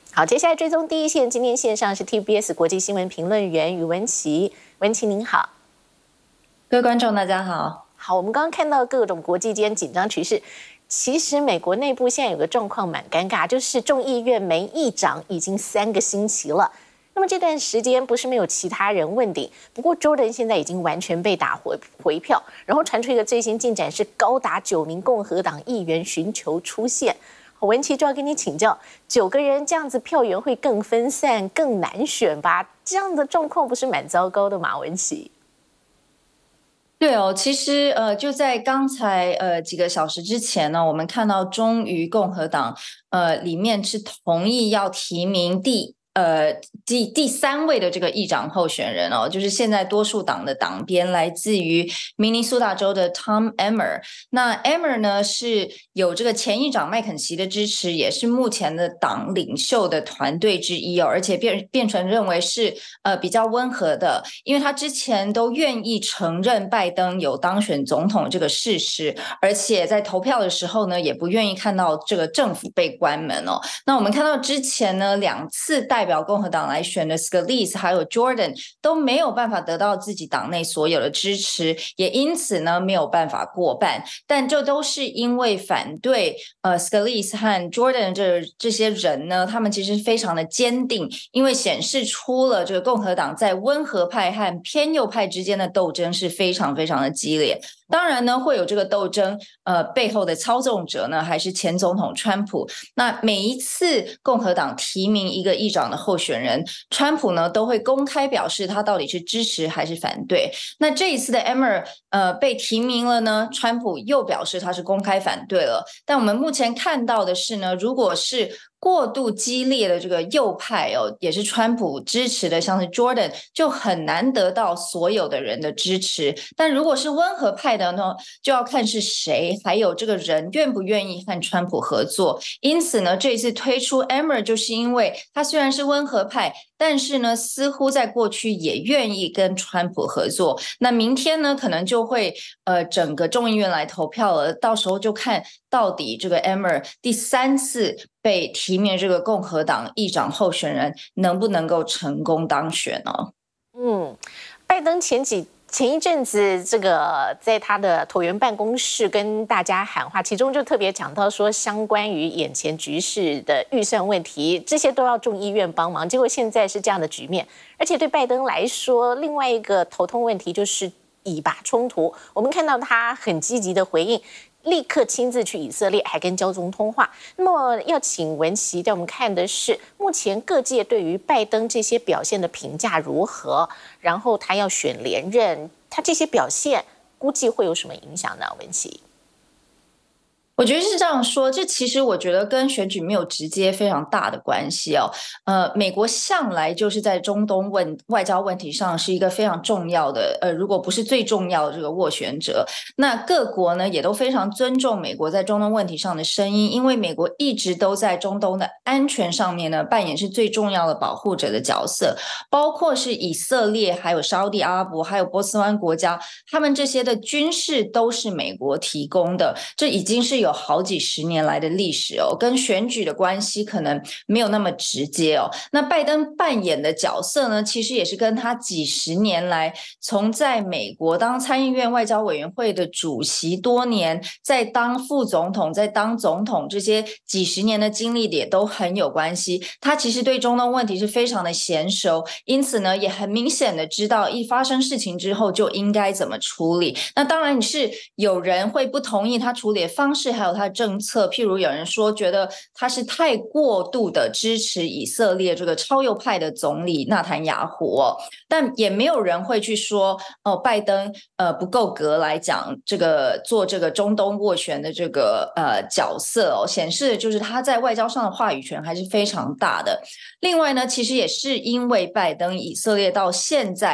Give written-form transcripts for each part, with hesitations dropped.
好，接下来追踪第一线，今天线上是 TBS 国际新闻评论员宇文琪，文琪您好。 各位观众，大家好。 好，我们刚刚看到各种国际间紧张局势，其实美国内部现在有个状况蛮尴尬，就是众议院没议长已经3个星期了。那么这段时间不是没有其他人问鼎，不过 Jordan 现在已经完全被打回票，然后传出一个最新进展是高达9名共和党议员寻求出现。文琪就要跟你请教，9个人这样子票源会更分散、更难选吧？这样的状况不是蛮糟糕的吗？文琪？ 对哦，其实就在刚才几个小时之前呢，我们看到终于共和党里面是同意要提名第3位的这个议长候选人哦，就是现在多数党的党鞭来自于明尼苏达州的 Tom Emmer。那 Emmer 呢是有这个前议长麦肯锡的支持，也是目前的党领袖的团队之一哦，而且变成认为是比较温和的，因为他之前都愿意承认拜登有当选总统这个事实，而且在投票的时候呢，也不愿意看到这个政府被关门哦。那我们看到之前呢2次代表共和党来选的 Scalise 还有 Jordan 都没有办法得到自己党内所有的支持，也因此呢没有办法过半。但这都是因为反对Scalise 和 Jordan 这些人呢，他们其实非常的坚定，因为显示出了这个共和党在温和派和偏右派之间的斗争是非常非常的激烈。当然呢，会有这个斗争，背后的操纵者呢，还是前总统川普。那每一次共和党提名一个议长的候选人，川普呢都会公开表示他到底是支持还是反对。那这一次的 Emmer 被提名了呢，川普又表示他是公开反对了。但我们目前看到的是呢，如果是过度激烈的这个右派哦，也是川普支持的，像是 Jordan 就很难得到所有的人的支持。但如果是温和派的呢，就要看是谁，还有这个人愿不愿意和川普合作。因此呢，这一次推出 Emmer 就是因为他虽然是温和派，但是呢，似乎在过去也愿意跟川普合作。那明天呢，可能就会整个众议院来投票了，到时候就看到底这个 Emmer 第3次被提名这个共和党议长候选人能不能够成功当选呢？ 拜登前一阵子，这个在他的椭圆办公室跟大家喊话，其中就特别讲到说，相关于眼前局势的预算问题，这些都要众议院帮忙。结果现在是这样的局面，而且对拜登来说，另外一个头痛问题就是以巴冲突。我们看到他很积极的回应。立刻亲自去以色列，还跟焦总通话。那么要请文琪带我们看的是，目前各界对于拜登这些表现的评价如何？然后他要选连任，他这些表现估计会有什么影响呢？文琪？ 我觉得是这样说，这其实我觉得跟选举没有直接非常大的关系哦。美国向来就是在中东外交问题上是一个非常重要的，如果不是最重要的这个斡旋者。那各国呢也都非常尊重美国在中东问题上的声音，因为美国一直都在中东的安全上面呢扮演是最重要的保护者的角色，包括是以色列、还有沙地阿拉伯、还有波斯湾国家，他们这些的军事都是美国提供的，这已经是有好几十年来的历史哦，跟选举的关系可能没有那么直接哦。那拜登扮演的角色呢，其实也是跟他几十年来从在美国当参议院外交委员会的主席多年，在当副总统，在当总统，这些几十年的经历也都很有关系。他其实对中东问题是非常的娴熟，因此呢，也很明显的知道一发生事情之后就应该怎么处理。那当然是有人会不同意他处理的方式，还有他的政策，譬如有人说觉得他是太过度的支持以色列这个超右派的总理纳坦雅胡哦，但也没有人会去说哦，拜登不够格来讲这个做这个中东斡旋的这个角色哦，显示的就是他在外交上的话语权还是非常大的。另外呢，其实也是因为拜登以色列到现在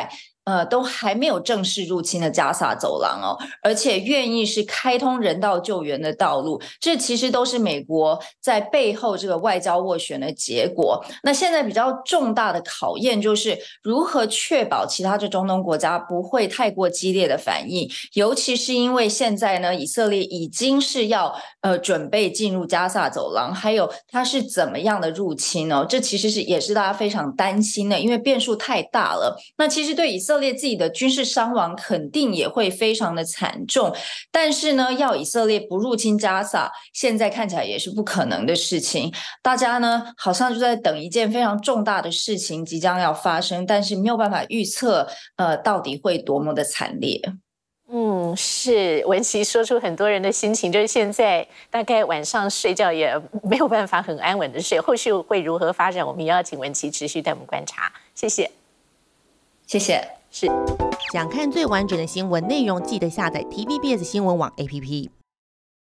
都还没有正式入侵的加萨走廊哦，而且愿意是开通人道救援的道路，这其实都是美国在背后这个外交斡旋的结果。那现在比较重大的考验就是如何确保其他的中东国家不会太过激烈的反应，尤其是因为现在呢，以色列已经是要准备进入加萨走廊，还有它是怎么样的入侵哦，这其实也是大家非常担心的，因为变数太大了。那其实对以色列自己的军事伤亡肯定也会非常的惨重，但是呢，要以色列不入侵加萨，现在看起来也是不可能的事情。大家呢好像就在等一件非常重大的事情即将要发生，但是没有办法预测到底会多么的惨烈。 是文琪说出很多人的心情，就是现在大概晚上睡觉也没有办法很安稳的睡，后续会如何发展，我们也要请文琪持续带我们观察。谢谢。 谢谢。 是。 想看最完整的新闻内容，记得下载 TVBS 新闻网 APP。